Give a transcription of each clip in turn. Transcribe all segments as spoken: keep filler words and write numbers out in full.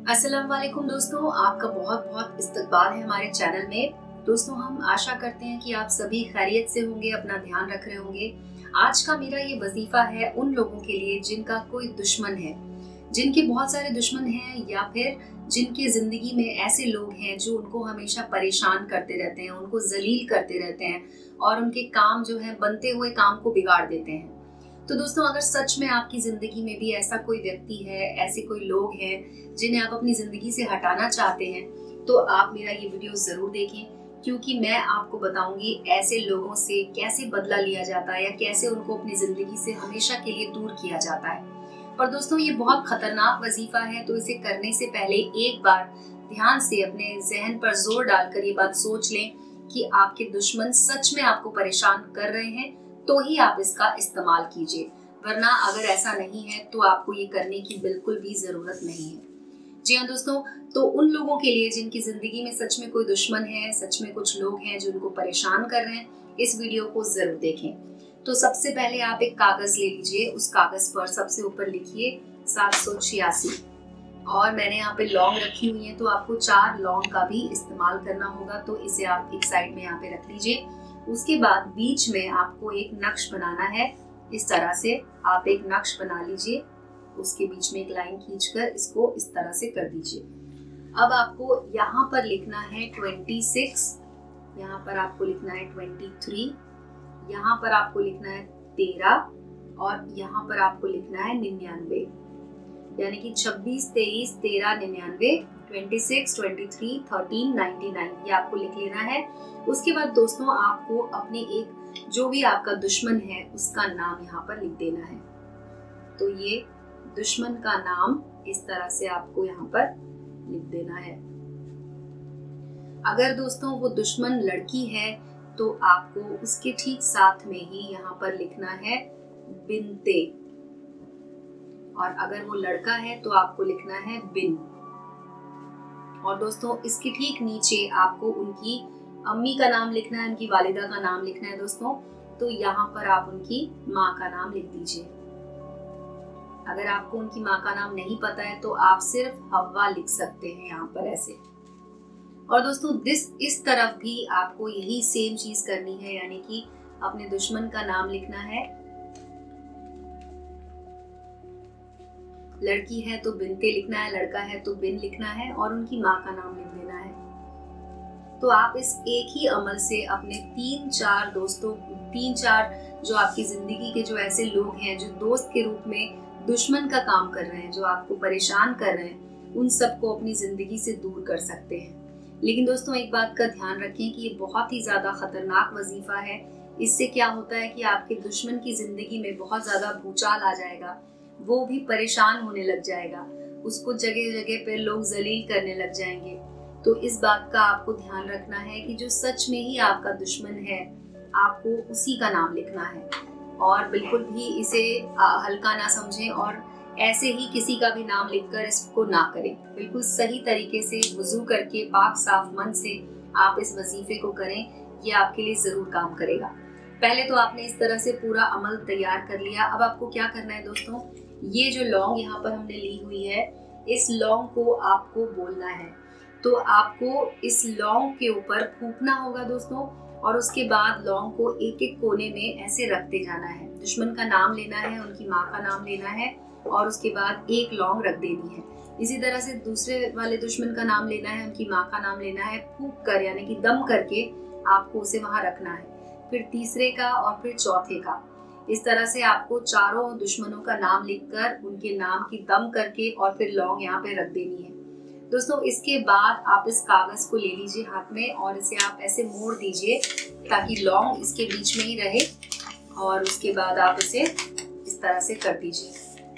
अस्सलाम वालेकुम दोस्तों, आपका बहुत बहुत इस्तकबाल है हमारे चैनल में। दोस्तों, हम आशा करते हैं कि आप सभी खैरियत से होंगे, अपना ध्यान रख रहे होंगे। आज का मेरा ये वजीफा है उन लोगों के लिए जिनका कोई दुश्मन है, जिनके बहुत सारे दुश्मन हैं, या फिर जिनके जिंदगी में ऐसे लोग हैं जो उनको हमेशा परेशान करते रहते हैं, उनको जलील करते रहते हैं और उनके काम जो है बनते हुए काम को बिगाड़ देते हैं। तो दोस्तों, अगर सच में आपकी जिंदगी में भी ऐसा कोई व्यक्ति है, ऐसे कोई लोग हैं जिन्हें आप अपनी जिंदगी से हटाना चाहते हैं, तो आप मेरा ये वीडियो जरूर देखें, क्योंकि मैं आपको बताऊंगी ऐसे लोगों से कैसे बदला लिया जाता है या कैसे उनको अपनी जिंदगी से हमेशा के लिए दूर किया जाता है। पर दोस्तों, ये बहुत खतरनाक वजीफा है, तो इसे करने से पहले एक बार ध्यान से अपने जहन पर जोर डालकर ये बात सोच लें कि आपके दुश्मन सच में आपको परेशान कर रहे हैं, तो ही आप इसका इस्तेमाल कीजिए, वरना अगर ऐसा नहीं है तो आपको ये करने की बिल्कुल भी जरूरत नहीं है। जी हाँ दोस्तों, तो उन लोगों के लिए जिनकी जिंदगी में सच में कोई दुश्मन है, सच में कुछ लोग हैं जो उनको परेशान कर रहे हैं, इस वीडियो को जरूर देखें। तो सबसे पहले आप एक कागज ले लीजिए, उस कागज पर सबसे ऊपर लिखिए सात सौ छियासी, और मैंने यहाँ पे लौंग रखी हुई है, तो आपको चार लौंग का भी इस्तेमाल करना होगा, तो इसे आप एक साइड में यहाँ पे रख लीजिए। उसके बाद बीच में आपको एक नक्श बनाना है। इस तरह से आप एक नक्श बना लीजिए, उसके बीच में एक लाइन खींचकर इसको इस तरह से कर दीजिए। अब आपको यहाँ पर लिखना है छब्बीस, यहाँ पर आपको लिखना है तेईस, यहाँ पर आपको लिखना है तेरह और यहाँ पर आपको लिखना है निन्यानवे, यानी कि छब्बीस, तेईस, तेरह, निन्यानवे, छब्बीस, तेईस, तेरह, निन्यानवे, ये आपको लिख लेना है। उसके बाद दोस्तों, आपको अपने एक जो भी आपका दुश्मन है उसका नाम यहाँ पर लिख देना है। तो ये दुश्मन का नाम इस तरह से आपको यहाँ पर लिख देना है। अगर दोस्तों वो दुश्मन लड़की है तो आपको उसके ठीक साथ में ही यहाँ पर लिखना है बिनते, और अगर वो लड़का है तो आपको लिखना है बिन। और दोस्तों, इसके ठीक नीचे आपको उनकी अम्मी का नाम लिखना है, उनकी वालिदा का नाम लिखना है दोस्तों। तो यहाँ पर आप उनकी माँ का नाम लिख दीजिए। अगर आपको उनकी माँ का नाम नहीं पता है तो आप सिर्फ हव्वा लिख सकते हैं यहाँ पर ऐसे। और दोस्तों, दिस इस तरफ भी आपको यही सेम चीज करनी है, यानी कि अपने दुश्मन का नाम लिखना है। लड़की है तो बिनते लिखना है, लड़का है तो बिन लिखना है, और उनकी माँ का नाम लिख देना है। तो आप इस एक ही अमल से अपने तीन चार दोस्तों, तीन चार जो आपकी जिंदगी के जो ऐसे लोग हैं जो दोस्त के रूप में दुश्मन का काम कर रहे हैं, जो आपको परेशान कर रहे हैं, उन सबको अपनी जिंदगी से दूर कर सकते हैं। लेकिन दोस्तों, एक बात का ध्यान रखें कि ये बहुत ही ज्यादा खतरनाक वजीफा है। इससे क्या होता है कि आपके दुश्मन की जिंदगी में बहुत ज्यादा भूचाल आ जाएगा, वो भी परेशान होने लग जाएगा, उसको जगह जगह पे लोग जलील करने लग जाएंगे। तो इस बात का आपको ध्यान रखना है कि जो सच में ही आपका दुश्मन है, आपको उसी का नाम लिखना है, और बिल्कुल भी इसे हल्का ना समझें और ऐसे ही किसी का भी नाम लिखकर इसको ना करें। बिल्कुल सही तरीके से वुजू करके पाक साफ मन से आप इस वजीफे को करें, ये आपके लिए जरूर काम करेगा। पहले तो आपने इस तरह से पूरा अमल तैयार कर लिया। अब आपको क्या करना है दोस्तों, ये जो लौंग यहाँ पर हमने ली हुई है, इस लौंग को आपको बोलना है। तो आपको इस लौंग के ऊपर फूंकना होगा दोस्तों, और उसके बाद लौंग को एक एक कोने में ऐसे रखते जाना है। दुश्मन का नाम लेना है, उनकी माँ का नाम लेना है, और उसके बाद एक लौंग रख देनी है। इसी तरह से दूसरे वाले दुश्मन का नाम लेना है, उनकी माँ का नाम लेना है, फूंक कर यानी कि दम करके आपको उसे वहां रखना है। फिर तीसरे का और फिर चौथे का। इस तरह से आपको चारों दुश्मनों का नाम लिखकर उनके नाम की दम करके और फिर लौंग यहाँ पे रख देनी है दोस्तों। इसके बाद आप इस कागज को ले लीजिए हाथ में और इसे आप ऐसे मोड़ दीजिए ताकि लौंग इसके बीच में ही रहे, और उसके बाद आप इसे इस तरह से कर दीजिए।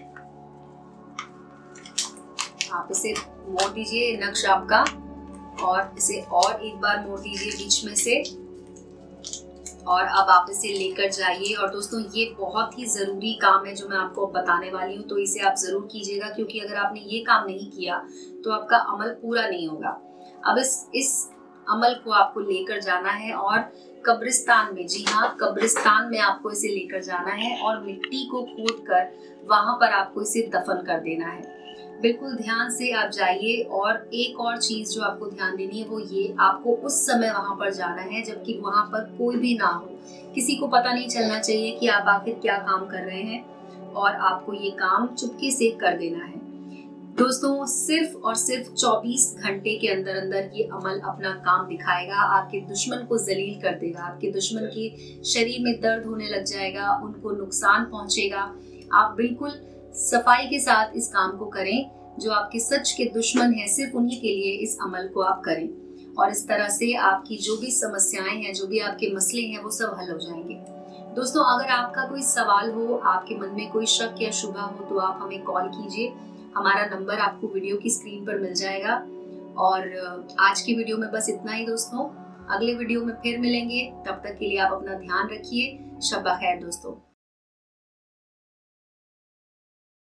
आप इसे मोड़ दीजिए नक्श आपका, और इसे और एक बार मोड़ दीजिए बीच में से, और अब आप इसे लेकर जाइए। और दोस्तों, ये बहुत ही जरूरी काम है जो मैं आपको बताने वाली हूँ, तो इसे आप जरूर कीजिएगा, क्योंकि अगर आपने ये काम नहीं किया तो आपका अमल पूरा नहीं होगा। अब इस इस अमल को आपको लेकर जाना है और कब्रिस्तान में, जी हाँ, कब्रिस्तान में आपको इसे लेकर जाना है और मिट्टी को खोद कर वहां पर आपको इसे दफन कर देना है। बिल्कुल ध्यान से आप जाइए। और एक और चीज जो आपको ध्यान देनी है वो ये, आपको उस समय वहां पर जाना है जबकि वहां पर कोई भी ना हो, किसी को पता नहीं चलना चाहिए कि आप आखिर क्या काम कर रहे हैं, और आपको ये काम चुपके से कर देना है। दोस्तों सिर्फ और सिर्फ चौबीस घंटे के अंदर अंदर ये अमल अपना काम दिखाएगा, आपके दुश्मन को जलील कर देगा, आपके दुश्मन के शरीर में दर्द होने लग जाएगा, उनको नुकसान पहुंचेगा। आप बिल्कुल सफाई के साथ इस काम को करें। जो आपके सच के दुश्मन हैं सिर्फ उन्हीं के लिए इस अमल को आप करें, और इस तरह से आपकी जो भी समस्याएं हैं, जो भी आपके मसले हैं, वो सब हल हो जाएंगे। दोस्तों अगर आपका कोई सवाल हो, आपके मन में कोई शक या शुबा हो, तो आप हमें कॉल कीजिए। हमारा नंबर आपको वीडियो की स्क्रीन पर मिल जाएगा। और आज की वीडियो में बस इतना ही दोस्तों। अगले वीडियो में फिर मिलेंगे, तब तक के लिए आप अपना ध्यान रखिए। शब्बा खैर दोस्तों।